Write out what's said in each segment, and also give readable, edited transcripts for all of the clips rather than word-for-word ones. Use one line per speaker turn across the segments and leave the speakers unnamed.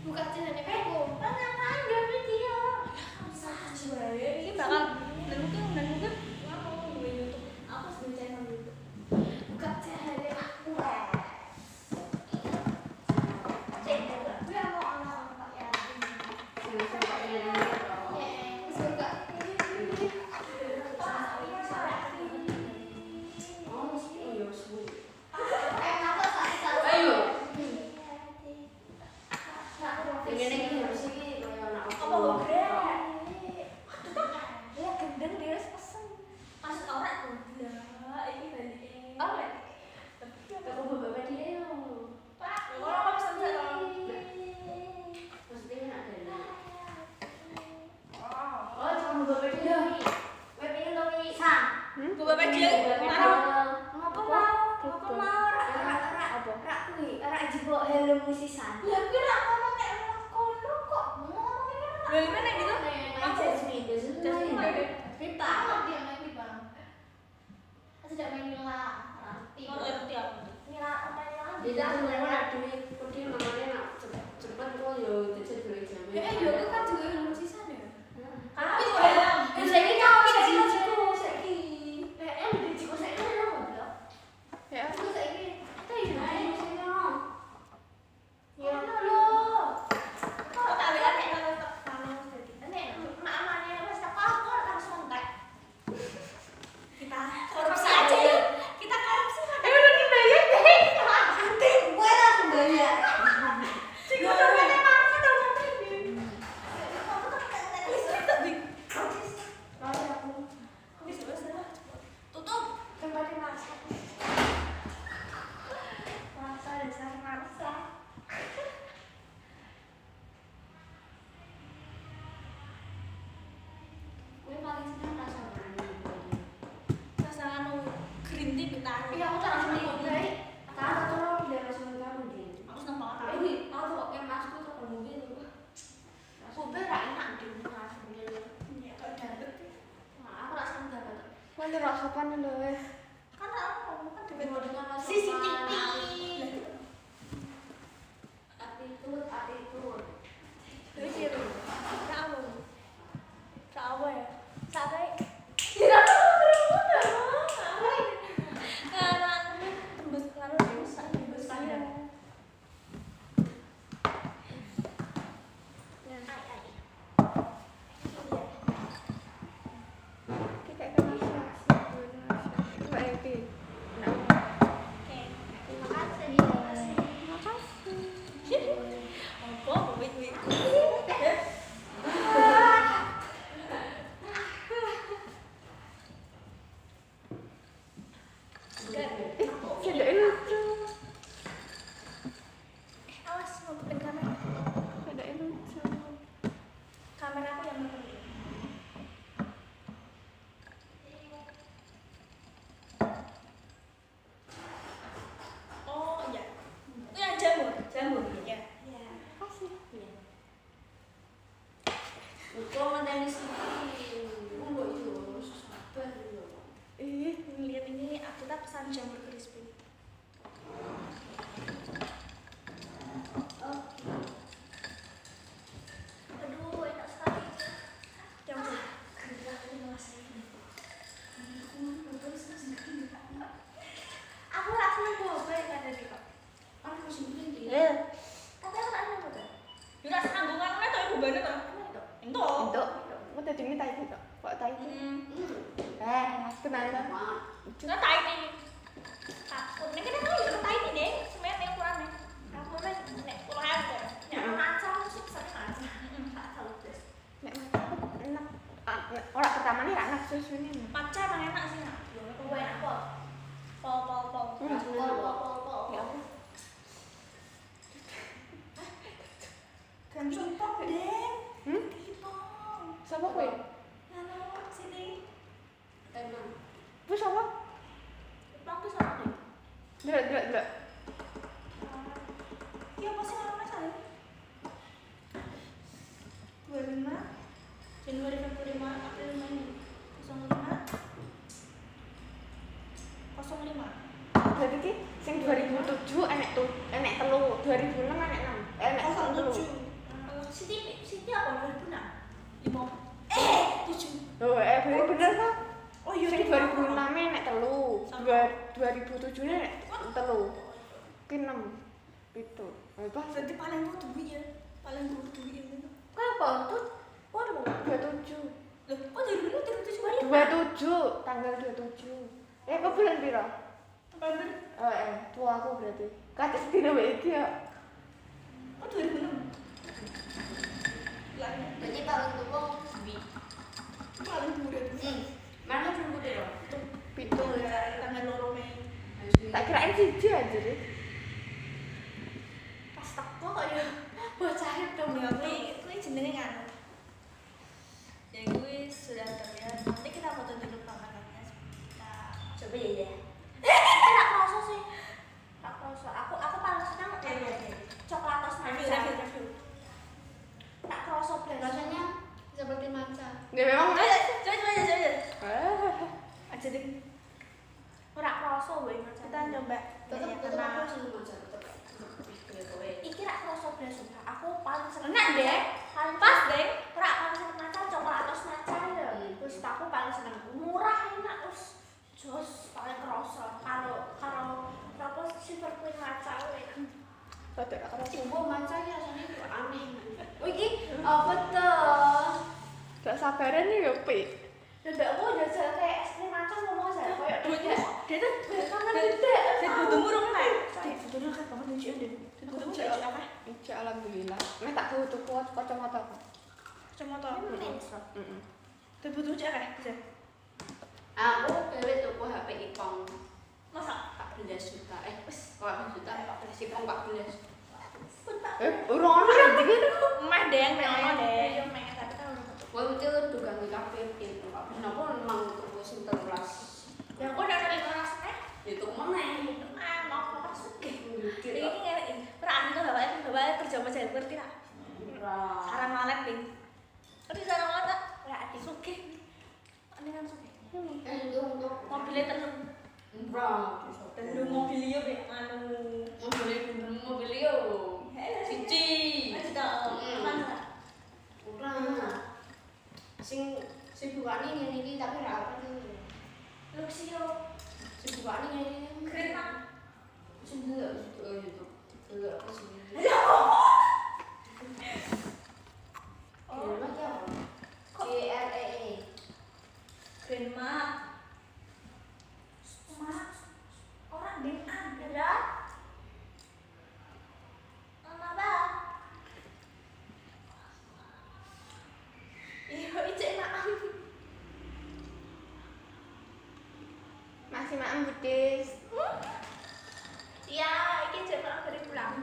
Buka channelnya aku. Ngapain dia video? Ini bakal dan mungkin mau gue YouTube. Aku sebelum channel YouTube. Buka channelnya aku. Gue mau anak Pak Yasin. Suka. Hello musisan. Ya kira ngomong nek kono kok ngomongin apa? Lha mana gitu? Jasmine. Pipa. Dia main pipa. Tidak main Mila. Oh, ngerti aku. Mila main Mila. Dia sebenarnya ada kodi namanya nak cepet kok yo dicet jam. Yo kan juga hello musisan ya. Tapi helm. Saiki kau ciku saiki. PM di ciku saiki lho ngono. Ya, saiki. Ya lho. Kok tak lihat nek nang panas dadi. Nek mak-makne wis tak lapor langsung kontak. Kita korupsi aja yuk. Kita korupsi. Udah dibayar deh. Nanti gue langsung bayar. Ciku dompetnya mana tuh nanti. Kamu tuh kayak listrik tadi. Mari aku. Wis sudah. Tutup. Kembali masak. Masa dasar masak. Gue paling senang rasa berani. Rasa anu green tea betah. Iya, aku tak rasa kopi. Tak tolong dia rasa kamu deh. Aku senang banget. Ini aku tuh pakai masku tuh mungkin. Kopi ra enak deh mas mungkin. Ya kok dapet. Nah, aku rasa enggak.
Mana rasa panen lho.
Kan aku kan dengan rasa CCTV. Attitude. Jadi kamu. Kamu ya. Sampai tidak tahu berapa. Karena tembus kalau rusak tembus pandang.
Kita kan masak. Coba Epi.
Oke. Terima kasih. Apa? Wait.
Tidak lucu.
Awas ngomongin kamera.
Tidak lucu.
Kamera aku yang penting. Oh iya. Itu yang jamur ya. Iya.
Kasih.
Iya.
Kok ngenteni sih? Mbok itu sabar lho.
Lihat ini kita pesan jamur crispy. Aduh, enak sekali. Jamur. Aku rasanya boba yang ada di kok.
Kan musim ini.
Tapi aku tak tahu tuh. Jura sanggungan mana tuh bobanya tuh? Itu.
Untuk. Aku tadi minta itu kok. Kok tahu itu? Kenapa?
Kita tahu ini. Takut. Nek kita tahu kita tahu ini deh. Sebenarnya yang kurangnya. Aku kan nek kurang aku. Nek macam sukses aja. Tak tahu deh.
Nek enak. Orang pertama nih enak susunya.
Maca emang enak sih nak. Gue enak kok. Pol.
Ya.
Ganti pop deh.
Siapa kowe?
Halo, sini.
Emang.
Bu siapa?
Pop tuh sama deh.
Delok.
Iya pasti namanya saya. 25 Januari Februari Maret April Mei 05
Berarti ki sing 2007 enek telu, 2006 enek 6. Enek
07
2007 nek telu. Ki 6. 7. Apa?
Berarti paling tua duit ya. Paling tua duit ya.
Kenapa? Tuh, waduh.
27.
Loh, kok dari dulu 37
27, tanggal 27. Kok bulan piro?
Bener.
Tua aku berarti. Katis dina wae iki ya.
Oh 2006.
Berarti paling tua Bi.
Paling tua duit.
Mana belum gede loh?
Pitu.
Tanggal 2 Mei.
Tak kirain siji aja deh.
Pas teko kok ya bocah itu kuwi jenenge kan. Ya kuwi sudah terlihat. Nanti kita foto dulu pamanannya.
Coba ya. Tak kerasa sih. Tak kerasa. Aku paling senang coklatos matcha.
Review.
Tak kerasa blas.
Rasanya seperti matcha.
Ya memang
Coba. Aja deh.
Ora kerasa wae matcha.
Kita coba.
Tetep aku sing matcha tetep. Iki rak kerasa blas sumpah. Aku paling seneng.
Enak deh.
Paling
Pas deh.
Rak paling seneng matcha coklatos matcha ya. Terus aku paling seneng murah enak terus jos paling kerasa karo apa silver queen matcha enak.
Rada kerasa.
Coba matcha iki rasane kok aneh. Oh iki apa tuh?
Gak sabaran nih yo, Pi.
Dan aku jajal kayak es krim matcha ngomong aja kayak
Dia tuh
kangen gede.
dia butuh murung nek. Fotonya kan banget lucu deh. Fotonya lucu apa?
Insya alhamdulillah. Nek tak kudu kuat kacamata aku.
Kacamata.
Heeh.
Dia butuh lucu apa? Bisa.
Aku dhewe tuku HP Ipong
Masa?
14 juta. Wis 14 juta 14 Ipong 14.
Urung ono nanti kan.
Meh deng,
Iya,
deh.
iya.
Meh tapi kan udah tutup.
Wah itu dugaan kabeh itu. Kenapa memang tuku sing 13?
Ya aku udah ada 500 nek.
Itu meneh.
Mau apa sugih?
Ini
Ini ngerti. Perang itu bapaknya kerja sama saya ngerti tak? Sarang malet nih. Tapi sarang malet tak? Ngerti sugih. Ini kan sugih.
untuk
Mobilnya tenung. Tenung mobilnya be anu.
mobilio. Cici.
Kita mana?
Sing bukane ngene iki tapi ra apa iki.
Luxio.
Sing bukane ngene iki.
Kereta.
Sing delok YouTube. Delok apa sih?
Oh,
GREE.
Grandma. Mas. Orang dengan ada. Apa? Iya, ijek maaf.
Masih maem Budis.
Iya, ini jam maaf dari pulang.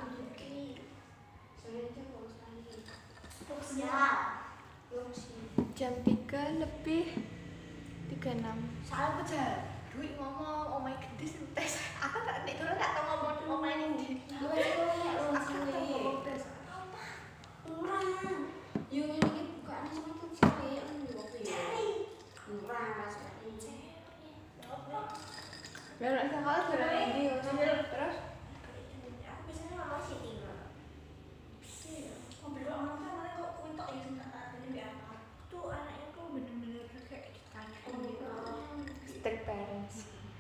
Ya.
Jam 3 lebih 36.
Salah kejar. Duit ngomong, oh my goodness, tes. Aku tak nek dulu tak tau ngomong omah ini. Aku tak tau ngomong tes. Apa?
Murah. Yo ngene iki bukane semakin cewek yo apa ya? Murah rasane.
Lah nek sekolah dolan ndi terus
Aku biasanya mama sitting. Mobil orang tuh mana kok kuntok ya sebentar tadi di apa? Tuh anaknya tuh bener-bener kayak ditanya gitu.
strict parents.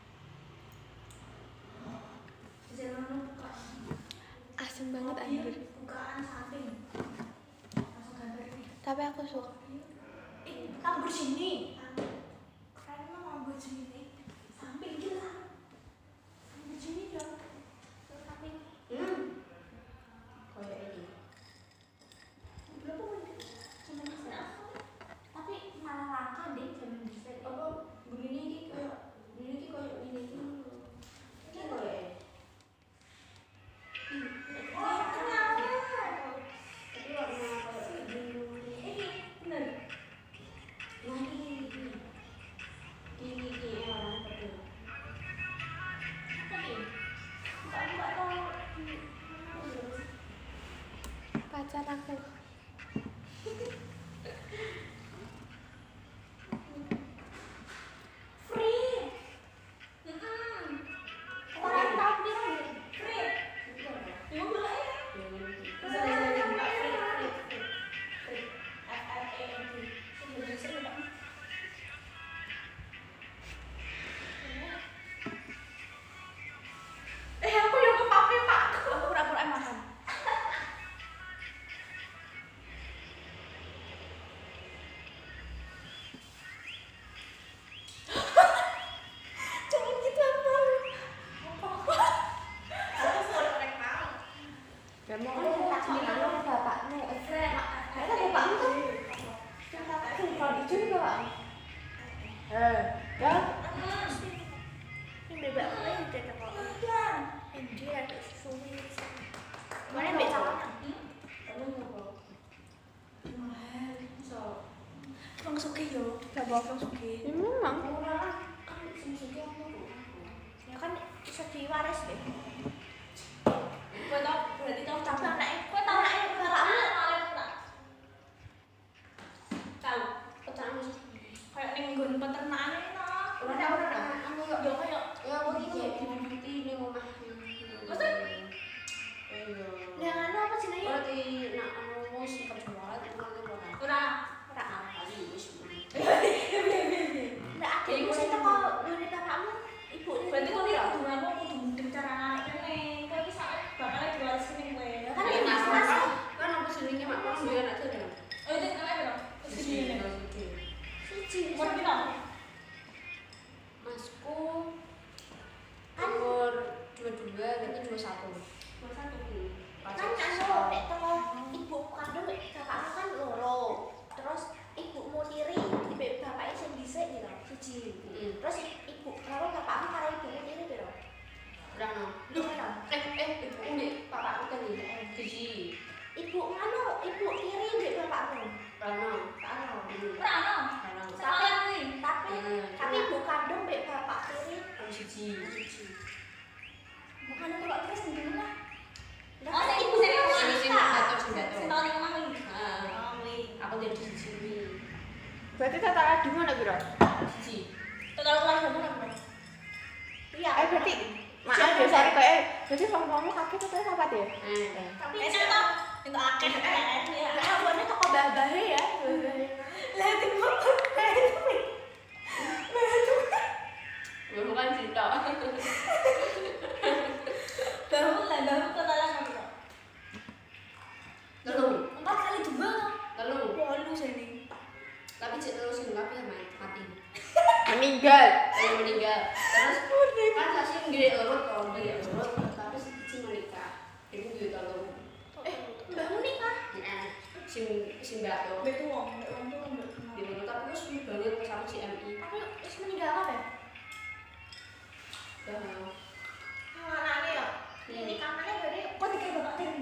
Jalan buka.
Asem banget anjir.
Bukaan samping. Langsung gambar nih.
Tapi aku suka.
Lamborghini. Keren emang Lamborghini. Samping gila. Lamborghini dong. Samping.
Kayak ini.
Berapa menit? Cuma mesin apa?
Tapi malah langka deh zaman dhisik. Apa begini iki kayak ini iki kayak ini iki. Iki kayak
Oh, kenal.
tapi warna kayak biru.
Ini bener.
Nah ini warna putih.
Apa ini? Buka dong.
Pacar aku.
Free. Orang tahu dia free. Mau bilang ya? Bisa buka free. FREED. Sudah bisa buka.
tak jenenge bapakmu. Ada bapakmu tuh. Kalau dijun kok. Ya.
Ini bebek aku ini udah kok. Ini ada suwi. Mana bebek sama? Bang Suki yo, coba Bang Suki.
Memang.
Ya kan bisa diwaris deh. Kau tahu berarti tahu tapi anaknya. Kau tahu anaknya bapakmu paling tak. Tahu.
Pecahan.
Kayak nenggon peternakan ini no.
Ora. Anu yo.
Yo kayak.
Ya wong iki dibuti ning omah.
Maksud?
Iya.
Yang anu apa jenenge?
Berarti nak anu wis terjual itu kan ora.
Ora.
Ora apa wis.
Nggak ada ibu sih teko ngene bapakmu. Ibu ini. Berarti kau tidak kudu apa kudu mudeng cara anak kene. Kau iki sak bapaknya diwarisin ning kowe. Kan
Kan
iki
mas
mas.
kan apa jenenge mak kon duwe anak tuh.
Oh itu kan apa? Siji. Siji. Umur piro?
Masku umur 22 nanti 21.
Kan anu nek teko ibu kandung bapakmu kan loro. Terus ibumu tiri, ibu bapaknya sing dhisik gitu. Siji. Terus ibu karo bapakmu karo ibumu tiri piro?
Rano.
Lu piro?
Ibu ini bapakku kan iki. Siji.
Ibu anu, ibu tiri mbek bapakmu.
Rano.
Anu.
Ora ono.
Rano.
Tapi ibu kandung mbek bapak tiri
Siji.
bukan itu kok terus ndi mana?
Oh, sing ibu sing ngomong.
Sing jatuh.
Sing tau ning omah iki.
Heeh.
Wih.
Aku jadi siji.
Berarti tata adi mana piro?
Siji.
Total keluargamu berapa? Iya.
Berarti maaf ya sorry kok berarti kamu kakek atau apa deh?
Tapi
Itu to. Itu akeh.
ya, abone toko babahe ya.
Lah tiba
Bukan cerita.
bahu totalan piro?
Telu.
4 kali jumbo.
Telu.
8 sini.
Tapi cek telu sing tapi mati.
Meninggal.
Saya meninggal. Terus kan kasih nggih urut kok nggih urut tapi siji menikah. Iku duwe telu.
Mbakmu nikah?
Heeh. Sing gato.
Mbak tuwong tuh mbak.
Gitu tapi wis suwi banget pas aku CMI.
Tapi wis meninggal apa? Anaknya ya. Ini kamarnya berarti kok tiga bapak tiri.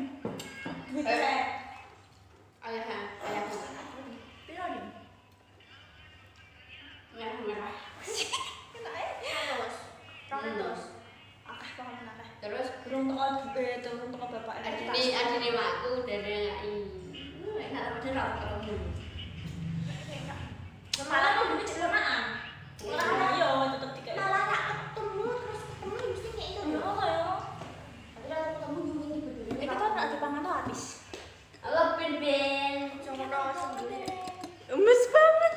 Ayah.
Piro nih?
Merah.
Terus akeh banget akeh.
Terus
Burung toko bapak
adine makku dari ngai. Enak apa ora ketemu.
Malah aku dulu celamaan. Ora yo tetep tiga.
malah tak ketemu terus ketemu mesti kayak itu.
Yo yo.
Tapi kalau ketemu nyuwungi berdua.
Iki tuh nek dipangan tuh habis.
Halo Ben.
Jono sendiri.
Emes banget.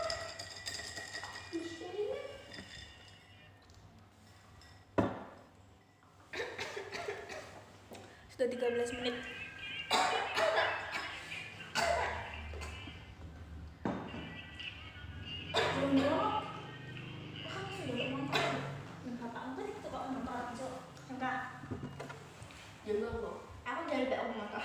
Sudah 13 menit.
Jembang kok.
Aku dari mbak motor.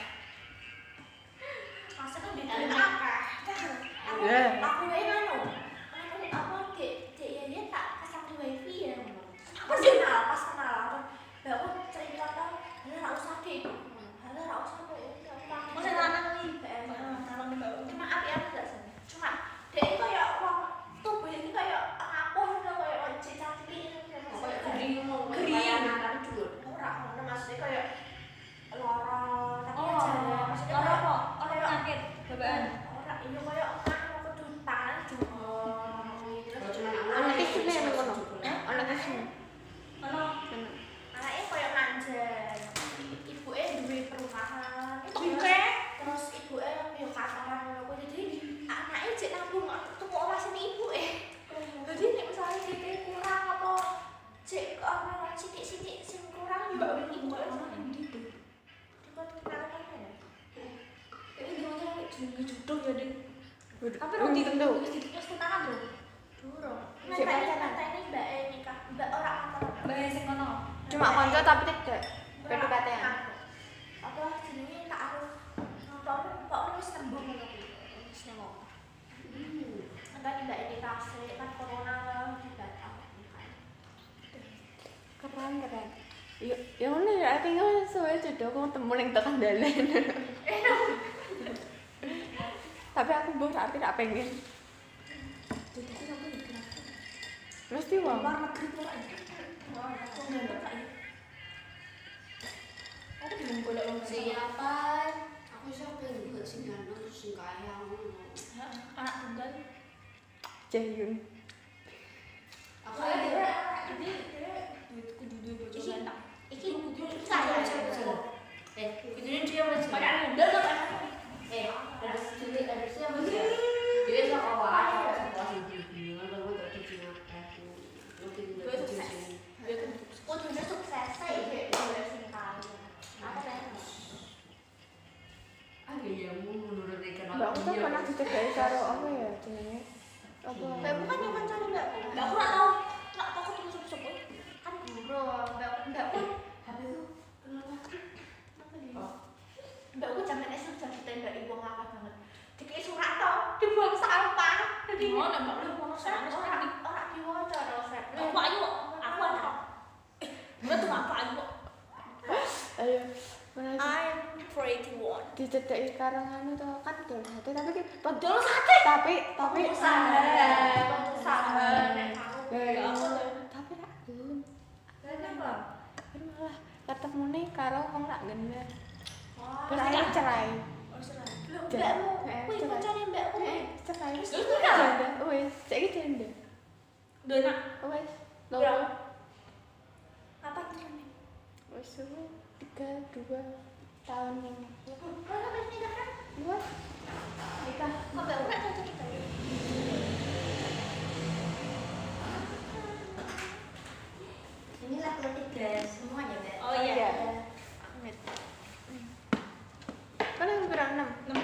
Masa kan di
Enak.
akeh. Aku
Ya.
aku wae ngono. Aku dek ya tak pasang di wifi ya. Pas kenal aku. Mbak aku cerita tau, ora usah dek. Ora usah kok ya.
Masa lanang iki.
Kalau mbak cuma api aku gak sih. Cuma dek kayak wong tubuh ini kayak aku kayak cerita cilik.
Kayak gering ngomong.
Gering.
Kayak anak dhuwur.
Ora ngono maksudnya kayak loro tapi
Oh,
aja maksudnya
ora
kayak
kok. Ora penyakit. Babaan.
ora iya kayak aku kudu tangan jumbo
Kalau cuma
Ana tisune nang kono. Ana tisune.
Ono
anaknya kayak manjan ibuke duwe perumahan
Oke.
terus ibuke yo kasaran ngono kuwi jadi anaknya jek nabung tuku omah sini ibuke jadi nek misalnya kita kurang apa cek ana sithik-sithik sing kurang yo ibuke ono nang gitu dikon kenal ya
ini gimana jenenge jodoh ya, Dik. Tapi
Belum
roti
tentu.
wis tunangan, Bro.
durung
Cek
nanti ini mbak nikah mbak orang antara
Mbak sing kono.
Cuma konco tapi tidak. PDKT-an.
apa jenenge tak harus Nengok. Entah tidak ini kasih kan corona juga tahu kan.
Keren. Ya ngono ya aku ngono suwe jodoh kok temu ning tekan dalan. Tapi aku mbok arti gak pengen. Mesti wong.
Aku belum boleh
Siapa? Aku siapa yang juga sing ganteng terus sing kaya ngono.
anak tunggal.
Jayun.
Aku ada
Jadi duit kudu duit bojo
Iki-
ganteng.
iki saya kudune dia masih
Banyak muda tuh kan.
ada cilik ada siapa sih? Dia sama awak sama sing bimbingan baru tak kecil aku. Lebih sukses.
Kudunya sukses saya boleh sing kali. Apa kan?
Ada yang menurut ikan
Mbak aku tuh pernah dicegah karo apa ya jenenge? Apa?
Mbak bukan yang pacaran mbak. Mbak aku nggak tahu. Nggak tahu ketemu siapa kan burung. Mbak pun
HP itu kenapa?
Mbak aku zaman SD sudah ditembak ibu ngakak banget. Dikei surat toh, dibuang sampah. Jadi
Mana mbak lu mau
orang
surat?
orang diwaca loh Fred.
Aku ayo, aku ada. Mbak tuh apa ayo?
Ayo. Pernah
I'm pretty one.
dicedeki karo anu to kan dol sate tapi ki
Dol sate.
tapi
Usaha. Nek aku
tapi rak gelem.
kenapa?
Kan malah ketemune karo wong rak genah.
Wah,
Terus akhirnya cerai.
oh serai. Mbakmu, kuwi kancane mbakku.
Cerai.
Terus nikah?
Janda. Wis, saiki janda.
Dona.
Wis.
Berapa?
Loro.
Apa jenenge?
Wis 3-2 tahun ini.
Kalau wis nikah kan?
Buat
Nikah. Kok mbakku gak tahu cerita ya?
Inilah ketiga semuanya, Mbak.
Oh iya.
Kan yang berang 6.
6.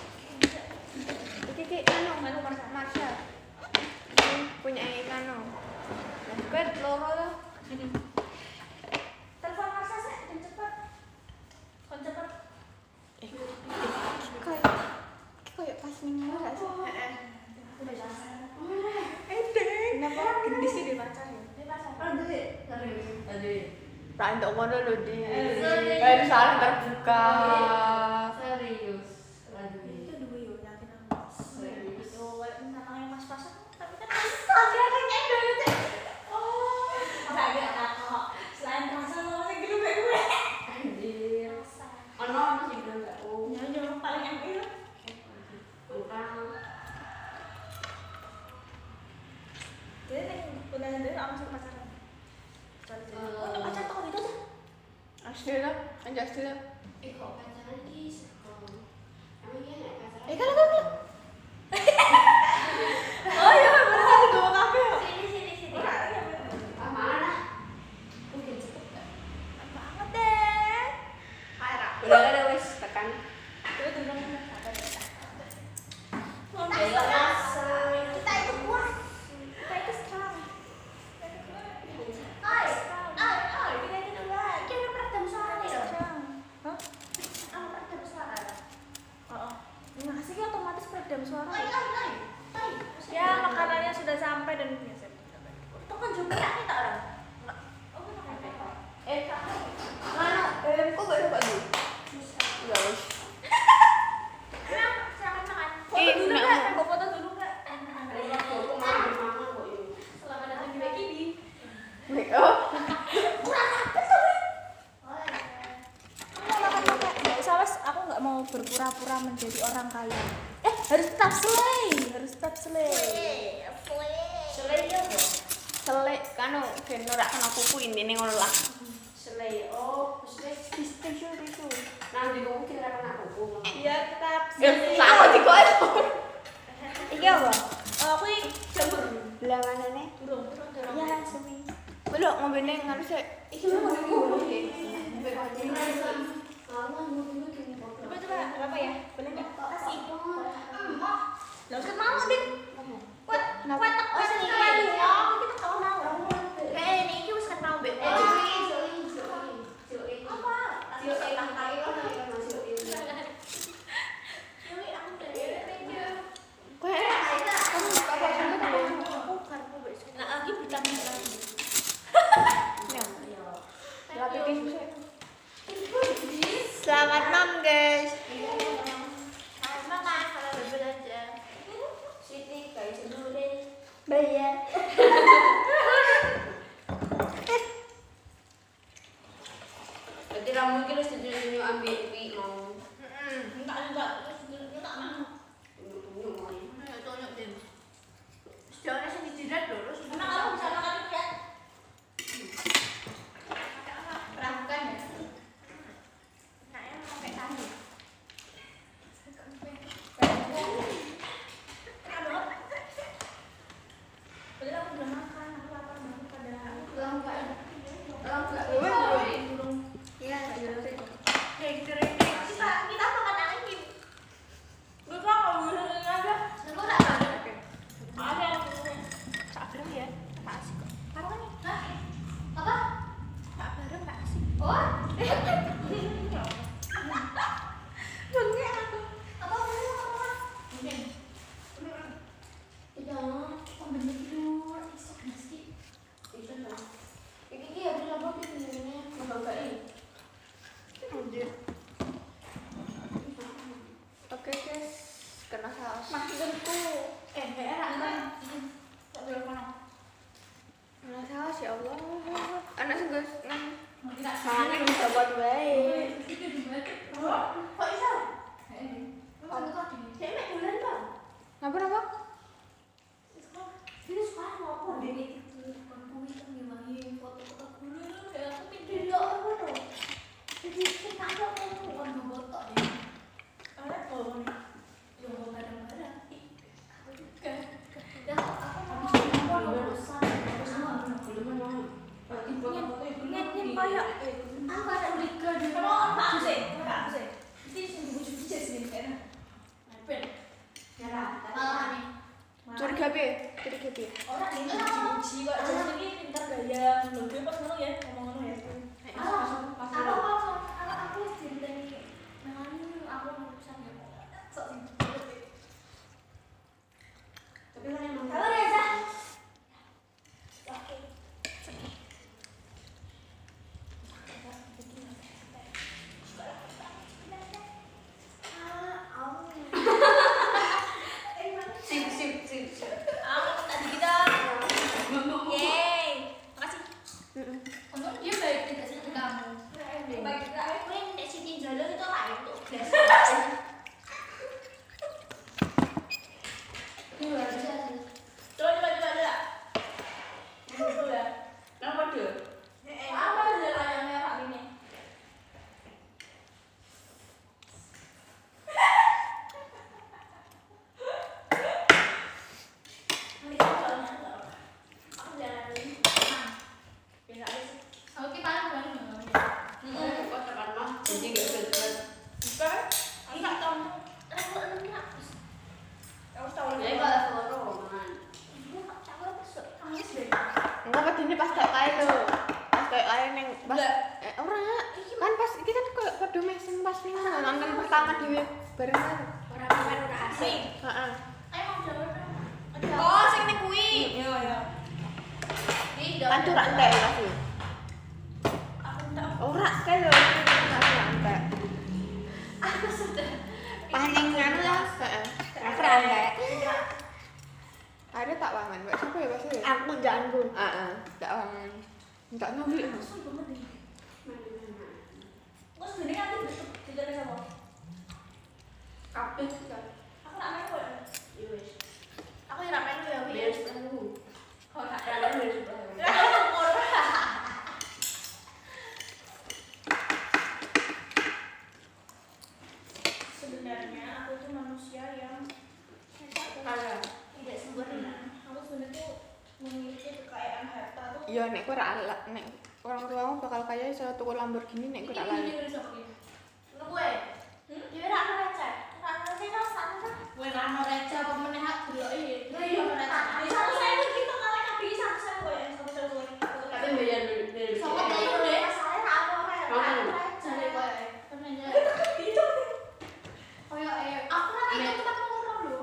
Iki anu Marsha. Punya Nano. Nah, gue loro tuh.
Telepon Marsha sih, dan cepet. Kon cepet.
Kayak pas ning gak sih?
Udah selesai.
Kenapa?
Gendis sih dia pacar ya.
Dia pacar.
Aduh.
Tak entuk ngono lho, Di.
Serius.
Harus saling terbuka.
Serius. Aduh.
Itu dua yo yakin aku.
Serius.
Yo, namanya Mas Pasang, tapi kan astaga kayaknya banget. Oh,
Enggak ada kok. Selain rasa sama sih gitu kayak gue.
Anjir. Ono masih bilang enggak. Oh.
Nyanyi paling yang itu.
Orang.
Dia nih udah sendiri sama sama pacaran.
untuk pacar tuh gitu aja.
Asli lah, anjir asli lah.
Kok pacaran ki sekolah. Emang iya nek pacaran?
Kalau
Oh iya, benar dua kafe.
Sini.
Ah, mana?
Mungkin cepet gak? Banget deh. Ayo,
Udah ada wes tekan.
Itu dulu
Kita itu kuat. Kita itu strong. Ayo. Kita itu kuat. Kita peredam suara nih loh.
Hah?
Aku peredam suara.
Oh. Ngasih ki otomatis peredam suara.
Ayo.
Ya, makanannya sudah sampai dan biasa.
Itu kan juga nih tak orang. Oh, kamu
mana? Kok gak dapat dulu? Ya wis.
silakan makan.
Foto dulu
nak
nggak?
mau.
Mau foto dulu nggak?
Aku makan kok ini.
Selamat datang di Bekidi.
Oh,
Kurang apa tuh?
Nggak usah wes, aku nggak mau berpura-pura menjadi orang kaya. Harus tetap slay.
Selai ya, Bro.
selek kanu ben ora kena kuku intine ngono lah.
Selai. Oh, selai.
Tisu.
Nah, di kuku kira kena kuku.
Iya, tetap
Sama diko.
Iki apa? Aku ini jamur.
Belanganane.
Durung.
Ya, semi. Belok ngombene ngono sik.
Iki mau ngomong iki.
Coba, apa ya? Boleh nggak?
Kasih.
Lah, usah mau, Dik.
Kuat tak bisa nih ya. Kita tahu mau. Kayak ini kita usah tahu be. Apa? Juli aku deh.
Bayar.
Berarti kamu iki wis ditunjuk ambil pi mau.
Enggak, terus tak mau.
Tunjuk mau.
Ya tunjuk Dim. Sejauhnya sih dijidat lho, terus
Emang kamu bisa makan itu ya?
peramukan ya. Enaknya pakai tadi.
Padahal aku belum makan, aku lapar banget padahal.
Iya, iya.
Kita makan lagi.
Lu kok enggak bisa aja.
Aku tak ada.
Ada yang tak bareng ya. Tak asik kok.
Apa nih? Hah? Apa?
Tak bareng tak asik.
Oh?
Bengek aku.
Apa?
Mungkin.
Tidak, pembeli dulu. Esok nasi.
Itu dong.
Ini habis apa ini?
Ngebanggain.
Anjir. Oke guys, kena saus.
Maksudku.
Berak kan. Tak boleh kono.
Kena saus ya Allah. Anak sih guys,
Tidak
sana bisa buat baik.
Kok iso?
Kamu tadi.
Cek mek bulan bang.
Apa?
Ini sekarang mau apa?
Ini itu aku itu ngilangi foto-foto guru. Kayak aku
Tidak apa tuh?
Jadi kita apa bukan bobotok ya.
Alat mau nih.
Yang mau kadang-kadang. Aku juga.
Ya aku mau
Urusan.
Ingin koyok.
Aku ada liga di
Kamu on Pak Use? Pak Use. Ini sing dibujuk aja sini kayaknya. Ben.
Malah nih.
Curiga be.
Orang ini uji kok jadi ini pintar gaya ngelucu pas ngono ya, ngomong-ngomong ya.
Aku dinteni nangani aku urusan ya. Sok sing.
Tapi kan emang
Halo Reza.
Oke.
sip.
Aku tadi kita. Yeay. Makasih.
Untung dia baik tidak seperti kamu.
Baik kita.
Aku yang tidak sini dulu itu lain tuh. Ini luar biasa sih.
Coba. Dulu ya.
Kenapa dia?
Apa jalan yang merah ini? Nanti kamu jalan. Aku jalan dulu. Biasa aja sih.
Aku kita kan bukan.
Kok tekan mah? Jadi nggak berat.
Bukan? Enggak tahu.
Aku enak.
Kamu tahu
Ya
lagi.
kalau foto man.
Ibu tak tahu apa sih.
Kamu sih.
Enggak pas ini pas kayak kaya tuh. Pas kayak kaya neng pas
Lah.
ora kan pas iki kan kayak padha mesem pas ning nonton pertama dhewe barengan.
Orang asing.
Heeh.
Ayo mau jalan.
Oh, sing ning kuwi. Iya.
Kan tuh rak entek ya sih.
Aku ndak.
Ora kae lho rak entek.
Aku sudah.
Paning anu ya. Heeh. Aku rak entek. Ada tak wangan, Mbak siapa ya Pak Sri?
Aku jangan.
Heeh, tak wangan. Enggak nyobi.
Terus gini kan tuh dijaga sama.
Kabeh kan.
Aku nak main kok.
Iya wis.
Aku yang main lu ya, Wi.
Biar sepuluh.
Oh, nak.
Kalian biar sepuluh.
Sebenarnya aku tuh manusia yang
Ada.
tidak sempurna. Aku sebenarnya tuh memiliki kekayaan harta tuh.
Iya nek kowe ra nek orang tuamu bakal kaya iso tuku Lamborghini nek kowe ra layak.
Gue.
Dia nak receh. Nak receh kan sana.
Gue rano reca apa meneh hak deloki.
Lah iya
Satu saya begitu kali kabeh satu saya gue yang satu saya gue.
Tapi bayar dari
Sama dia deh. Masalahnya nak apa kayak
Kamu.
receh kowe.
Temen aja.
Koyo aku nak itu tempat ngono lho.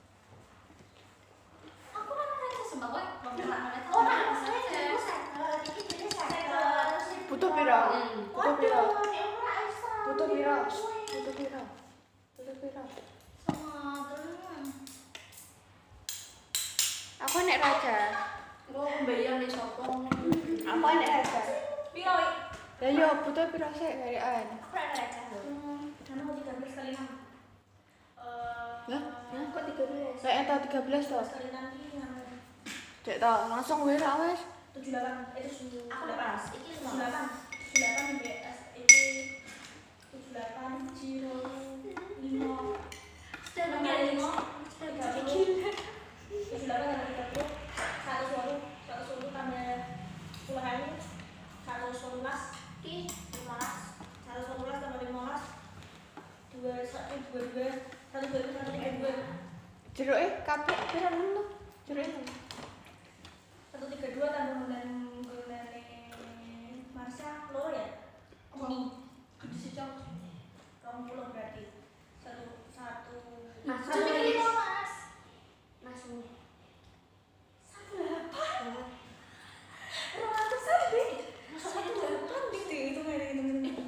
Aku nak receh sumpah kowe. Oh, nak receh. Aku segel. Iki dene segel.
Butuh piro? Butuh piro?
Waduh, ora iso.
Butuh piro? Butuh piro? Butuh piro?
Sama terus.
Aku nek raja.
Gue bayar nih sopong.
Apa nek raja?
Piro iki?
Ya yo butuh piro sik gawean.
Aku nek raja lho.
Karena mau 13 kali 6.
Lah,
Kok 13?
Kayak entah 13 toh.
13 kali 6 ini
Cek toh, langsung gue ra wes.
78. Itu
Aku lepas. Iki
78. 78 sampai ini 78 Ciro 5.
Sudah
Kali 5.
sudah
78 tambah 30. 120 tambah 10 kali. 111.
Ki 15.
111 tambah 15. 22. 122.
Jeruke kabeh piro ngono? Jeruke
132 tambah bulan Marsha loro ya? Ini gede sih cok. 20 berarti. Satu.
Mas,
Satu
cumi
kali.
15. Mas ini.
18. 200 sampai. 18 gitu hitung.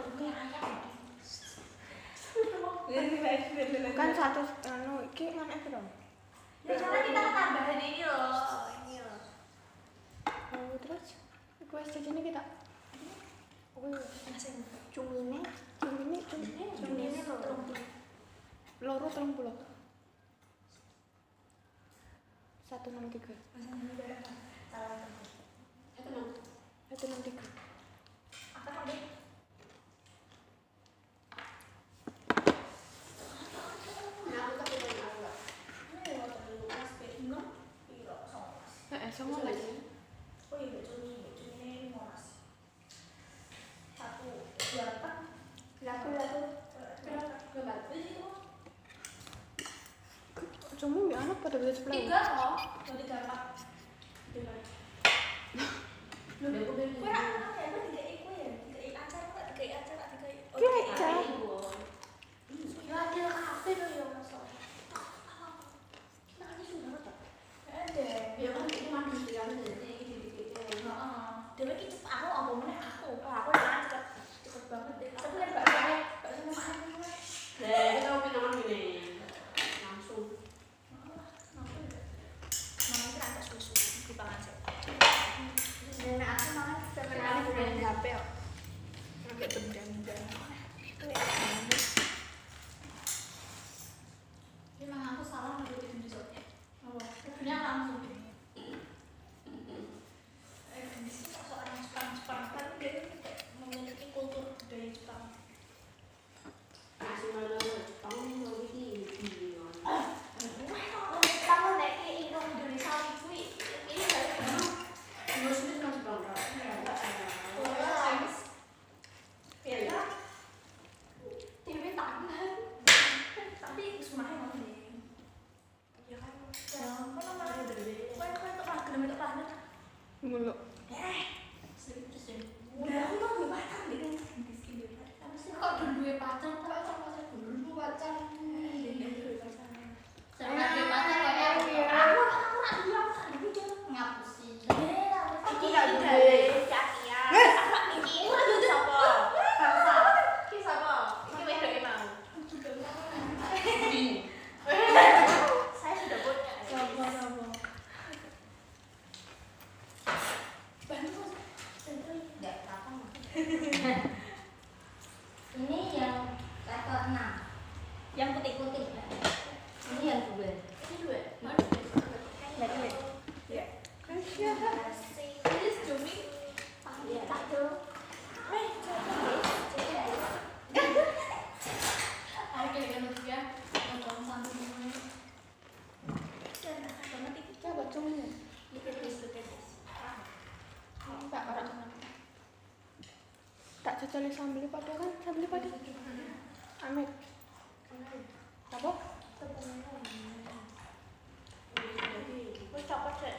kan satu anu iki mana piro?
Ya karena kita tambahan ini loh. Ini loh.
Oh, terus iku wis jajane kita. Oh,
Cumine.
Cumine
loh.
loro 30. 163.
Salah.
163.
Apa tadi?
Heeh, 19.
Oh iya, cumi ini 15. 1, 2, 8.
Laku.
Cuma ya anak pada beli sebelah.
3 toh.
2, 3, 4.
Kowe ana ya, tiga iku ya. Tiga acara, tiga acara. Ya adil kafe lho ya Mas. Nah, ini sudah betul.
Ada.
Ya kan ini mandi sih kan jadi dikit-dikit.
Dewe ki cepet aku meneh aku. Aku nang cepet banget deh. Tapi kan bakso makan dulu.
Nah, kita mau pindahan gini. Langsung.
Mama kira ada susu di pangan sih.
Nenek aku makan
Kenali bukan HP kok. Pakai benda-benda.
Memang aku salah ngebutin dessert-nya. Sebenarnya langsung. Di sini seorang Jepang kan dia memiliki kultur budaya Jepang.
Masih ada Jepang mau ini.
kamu nek iki Indonesia kuwi ini dari mana?
Terus ini masih bangga.
Beda. TV tangan. Tapi sumahnya mau nih. Ya kan. Apa namanya? Kau untuk gelem itu planet.
Mulu.
Serius ya. Udah aku mau pacar gitu. Miskin banget. Apa sih kok dua pacar? Pacar dulu pacar. Sama dia pacar kayak aku nak bilang gitu. Ngapusin.
Iki gak duwe cakian. Iki sapa? Bangsa. Iki sapa? Iki wedoke mau. Saya sudah punya.
Sabo. Bantu.
Enggak apa-apa. Ini yang level 6.
Yang putih-putih.
Ini yang 2.
Ini dua.
Enggak duwe.
Ya.
Ini cumi. Iya, satu.
Oke, yang ketiga. Nonton satu semuanya. Banget itu.
Coba cuma.
Lipis.
Tak ora. Tak cocok sambel pada kan, sambel pada. Amit. Apa?
Wis copot sik.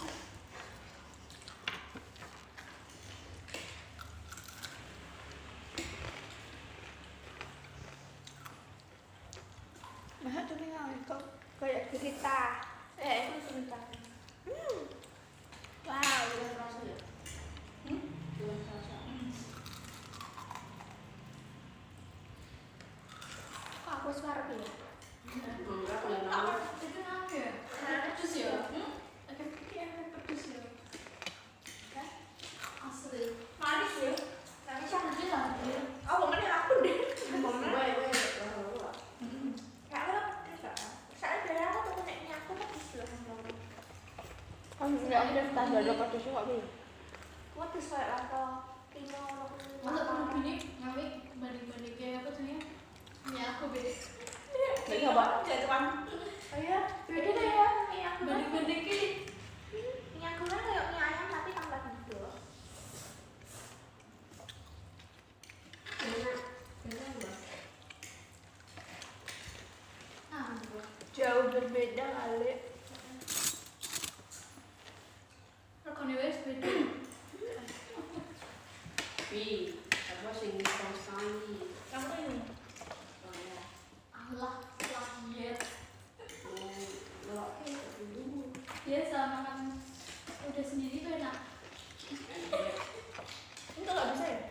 Nah, tuh nih kok kayak cerita.
Itu cerita.
Wow, udah terasa ya. Udah terasa.
Aku wis arep ya.
Enggak, boleh nang.
Itu nang ya. Jus ya. pedes ya. Asli.
Manis ya.
Tapi canggih lah dia.
Oh, mana aku deh.
Gue
Gak ada pedes gak? Saya dari aku tuh naiknya aku pedes loh.
Enggak ada standar pedesnya kok Bi.
Pedes kayak rata timo.
Masa perlu gini ngambil banding-banding kayak apa tuh ya? Ini aku beda.
Nggak coba.
Jatuhan. Oh iya, beda deh ya. Mie aku kan.
Banding-banding kayak
Mie aku kan kayak mie ayam tapi tambah gitu.
Jauh berbeda kali.
regane wis beda.
apa sing sangi.
Kamu ini.
Oh ya.
Allah, lahir.
Lo dulu.
Biasa makan udah sendiri tuh enak.
Itu nggak bisa ya?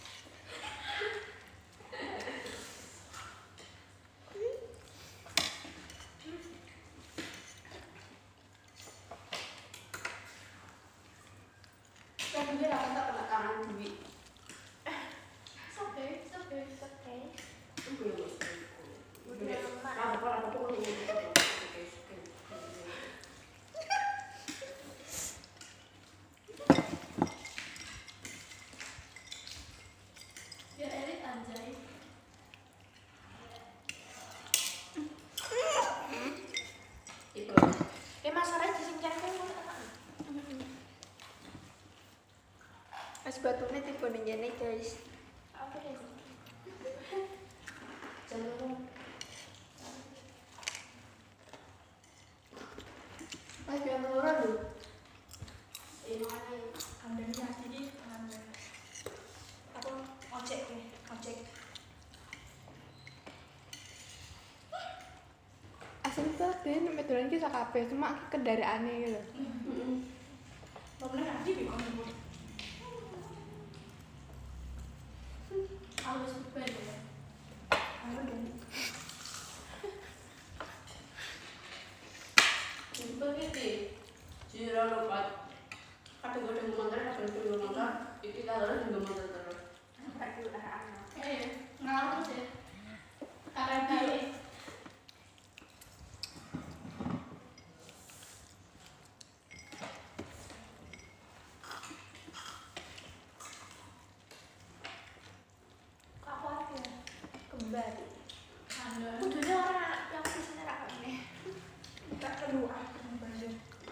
Kan dia akan tak kena kanan duit.
It's okay, it's okay.
Oke.
Biar elit anjay.
Itu.
Masalahnya disingkirkan kan enak.
Es batunya tipe nih guys.
Apa deh?
Mas biar murah dulu. Ini mana?
Kandangnya jadi apa? Ojek nih, ojek.
Asli tuh dia medolan ki sak kabeh cuma kendaraane gitu.
Boleh nanti bikin ibu.
Harus berbeda ya.
Ayo dong.
Itu gitu. Jira lupa. Kata gue udah ngomongan, kata gue udah ngomongan. Itu kita harus juga ngomongan terus.
Tapi udah anak.
Ngaruh sih. Kakak-kakak.
Aku aja kembali.
Anda.
Kudunya orang yang di sini rakyat nih. Kita kedua kembali.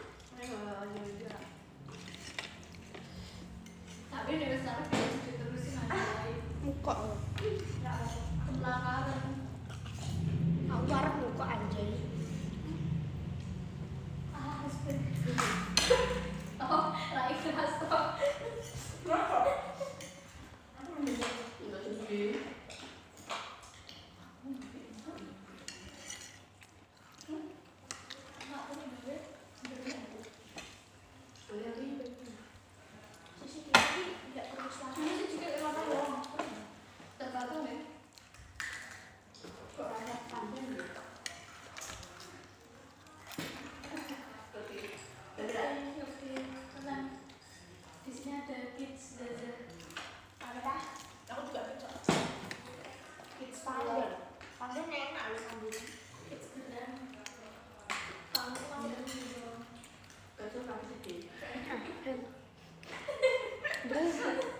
Tapi udah besar kayak diterusin aja.
Muka.
Nggak apa-apa.
Kebelakang.
Aku harap buka anjay.
Ah, oh, like kelas toh.
Rokok. Aku mendengar.
Enggak cuci.
CCTV tidak perlu suara.
Ini sih juga lewat doang. Tergantung ya.
Kok ada panjang gitu?
Oke, tenang. Di sini ada kids Zaza.
Apa dah? Aku juga cocok.
Kids
Panjang. Panjangnya enak loh panjangnya.
Kids keren. Kamu mau gitu.
Kacau kaki sedih.
Terus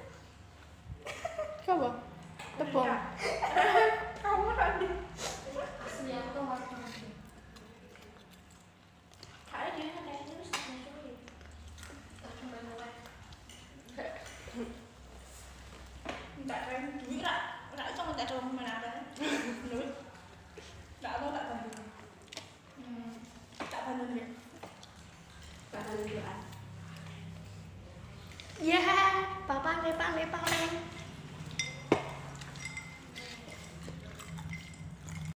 coba tepung.
Kamu tadi.
Asli aku tuh warna sih.
Kayaknya dia kayaknya terus sulit.
Tak coba coba.
Enggak kayak duit lah. Enggak itu enggak ada mana ada. Duit. Enggak mau tak bantu. Tak bantu dia.
Bahkan juga.
Ya, papa lepak.